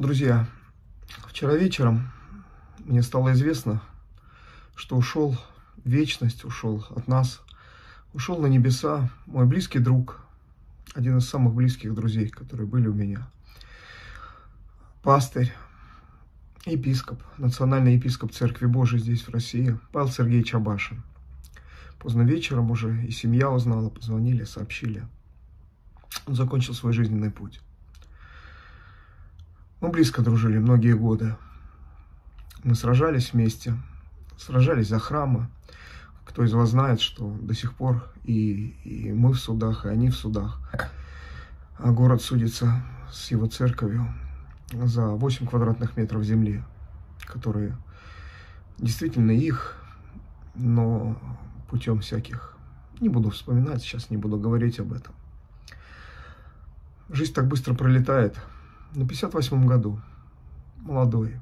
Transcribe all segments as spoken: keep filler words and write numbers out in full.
Друзья, вчера вечером мне стало известно, что ушел в вечность, ушел от нас, ушел на небеса мой близкий друг, один из самых близких друзей, которые были у меня. Пастырь, епископ, национальный епископ Церкви Божией здесь, в России, Павел Сергеевич Абашин. Поздно вечером уже и семья узнала, позвонили, сообщили. Он закончил свой жизненный путь. Мы близко дружили многие годы. Мы сражались вместе, сражались за храмы. Кто из вас знает, что до сих пор и, и мы в судах, и они в судах. А город судится с его церковью за восемь квадратных метров земли, которые действительно их, но путем всяких. Не буду вспоминать, сейчас не буду говорить об этом. Жизнь так быстро пролетает. На пятьдесят восьмом году, молодой.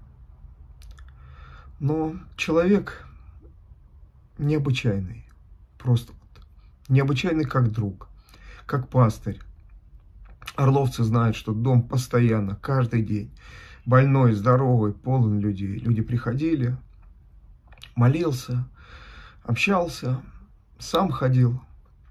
Но человек необычайный, просто вот, необычайный как друг, как пастырь. Орловцы знают, что дом постоянно, каждый день, больной, здоровый, полон людей. Люди приходили, молился, общался, сам ходил.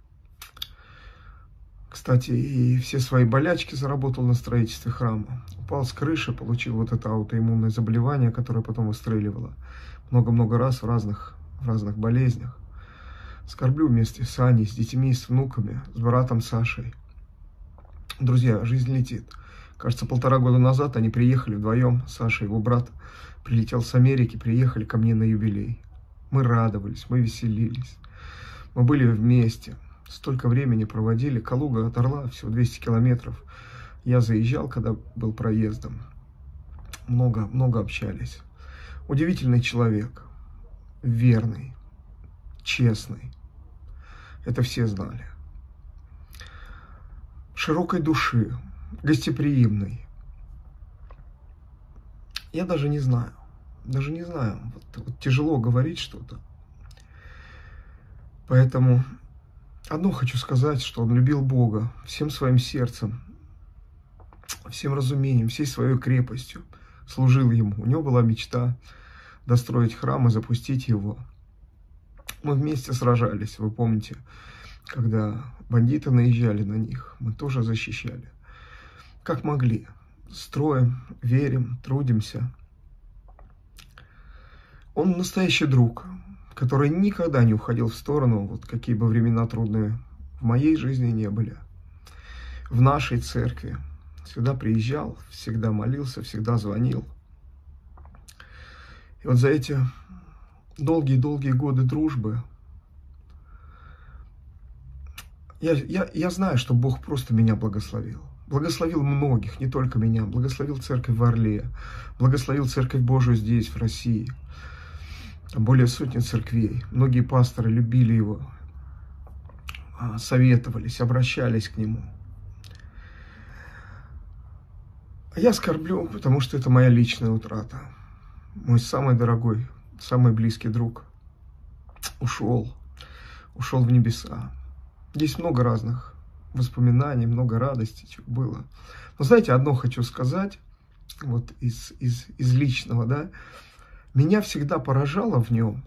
Кстати, и все свои болячки заработал на строительстве храма. Упал с крыши, получил вот это аутоиммунное заболевание, которое потом выстреливало много-много раз в разных, в разных болезнях. Скорблю вместе с Аней, с детьми, с внуками, с братом Сашей. Друзья, жизнь летит. Кажется, полтора года назад они приехали вдвоем, Саша, его брат, прилетел с Америки, приехали ко мне на юбилей. Мы радовались, мы веселились, мы были вместе. Столько времени проводили. Калуга от Орла, всего двести километров. Я заезжал, когда был проездом. Много, много общались. Удивительный человек. Верный. Честный. Это все знали. Широкой души. Гостеприимный. Я даже не знаю. Даже не знаю. Вот, вот тяжело говорить что-то. Поэтому... Одно хочу сказать, что он любил Бога всем своим сердцем, всем разумением, всей своей крепостью, служил Ему. У него была мечта достроить храм и запустить его. Мы вместе сражались, вы помните, когда бандиты наезжали на них, мы тоже защищали. Как могли. Строим, верим, трудимся. Он настоящий друг, который никогда не уходил в сторону, вот какие бы времена трудные в моей жизни не были. В нашей церкви всегда приезжал, всегда молился, всегда звонил. И вот за эти долгие-долгие годы дружбы я, я, я знаю, что Бог просто меня благословил. Благословил многих, не только меня. Благословил церковь в Орле, благословил церковь Божию здесь, в России. Более сотни церквей. Многие пасторы любили его, советовались, обращались к нему. А я скорблю, потому что это моя личная утрата. Мой самый дорогой, самый близкий друг ушел, ушел в небеса. Здесь много разных воспоминаний, много радости, чего было. Но знаете, одно хочу сказать, вот из, из, из личного, да, меня всегда поражало в нем,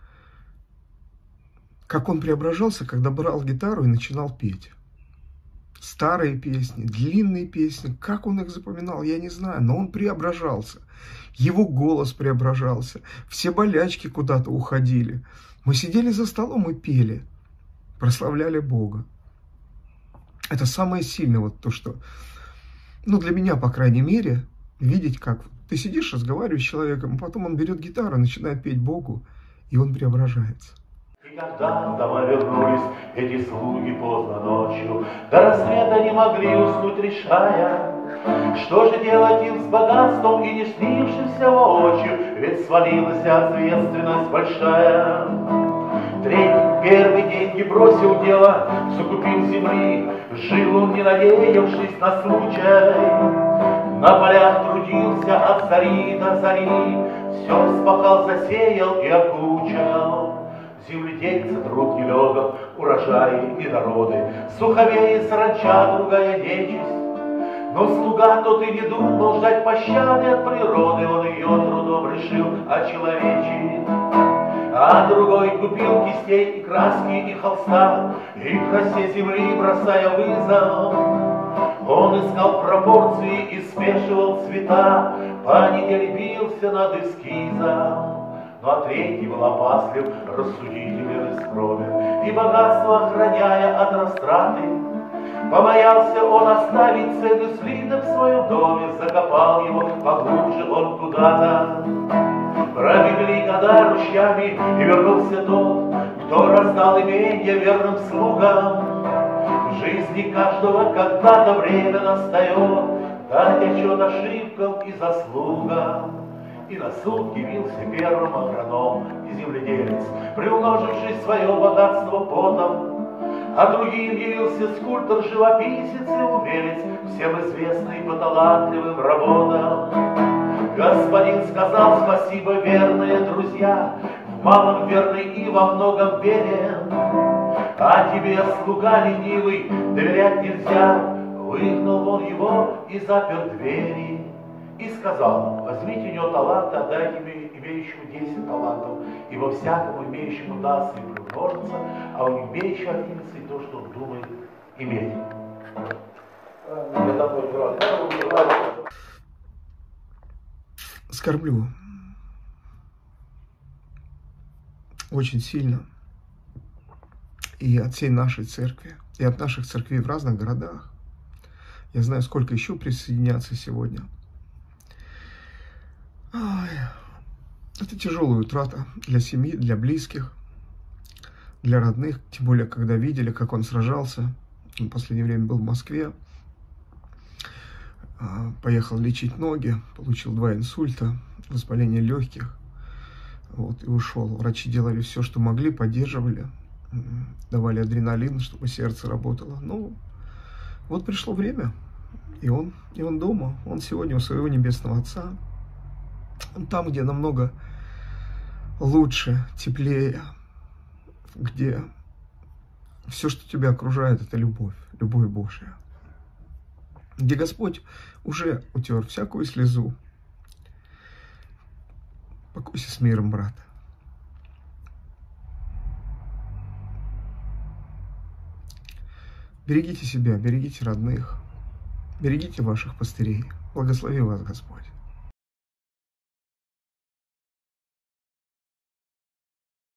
как он преображался, когда брал гитару и начинал петь. Старые песни, длинные песни, как он их запоминал, я не знаю, но он преображался. Его голос преображался, все болячки куда-то уходили. Мы сидели за столом и пели, прославляли Бога. Это самое сильное, вот то, что, ну, для меня, по крайней мере, видеть, как ты сидишь, разговариваешь с человеком, а потом он берет гитару, начинает петь Богу, и он преображается. И когда домой вернулись эти слуги поздно ночью, до рассвета не могли уснуть, решая, что же делать им с богатством и не снившимся воочию, ведь свалилась ответственность большая. Третий, первый деньги бросил дело, закупил земли, жил он, не надеявшись на случай. На полях трудился от зари до зари, все спахал, засеял и окучал. Земледельцы труд нелегок, урожаи недороды, суховеи, саранча, другая нечисть. Но слуга тот и не думал ждать пощады от природы, он ее трудом решил очеловечить. А другой купил кистей и краски, и холста, и красе земли бросая вызов. Он искал пропорции и смешивал цвета, по неделе бился над эскизом. Ну а третий был опаслив, рассудителен и скромен, и богатство охраняя от растраты. Побоялся он оставить ценный слиток в своем доме, закопал его поглубже он куда-то. Пробегли года ручьями, и вернулся тот, кто раздал имение верным слугам. В жизни каждого когда-то время настает дать отчет ошибкам и заслугам. И на суд явился первым агроном и земледелец, приумноживший свое богатство потом. А другим явился скульптор, живописец и умелец, всем известный по талантливым работам. Господин сказал: спасибо, верные друзья, в малом верный и во многом верен. А тебе, слуга ленивый, доверять нельзя. Выгнал он его и запер двери. И сказал: возьмите у него таланты, отдайте имеющему десять талантов, ибо всякому имеющему дастся и приумножится, а у имеющего одиннадцать то, что он думает иметь. Скорблю очень сильно и от всей нашей церкви, и от наших церквей в разных городах. Я знаю, сколько еще присоединятся сегодня. Ой, это тяжелая утрата для семьи, для близких, для родных, тем более, когда видели, как он сражался. Он в последнее время был в Москве, поехал лечить ноги, получил два инсульта, воспаление легких, вот, и ушел. Врачи делали все, что могли, поддерживали, давали адреналин, чтобы сердце работало. Ну, вот пришло время, и он, и он дома, он сегодня у своего Небесного Отца. Там, где намного лучше, теплее, где все, что тебя окружает, это любовь, любовь Божья. Где Господь уже утер всякую слезу. Покойся с миром, брат. Берегите себя, берегите родных, берегите ваших пастырей. Благослови вас Господь.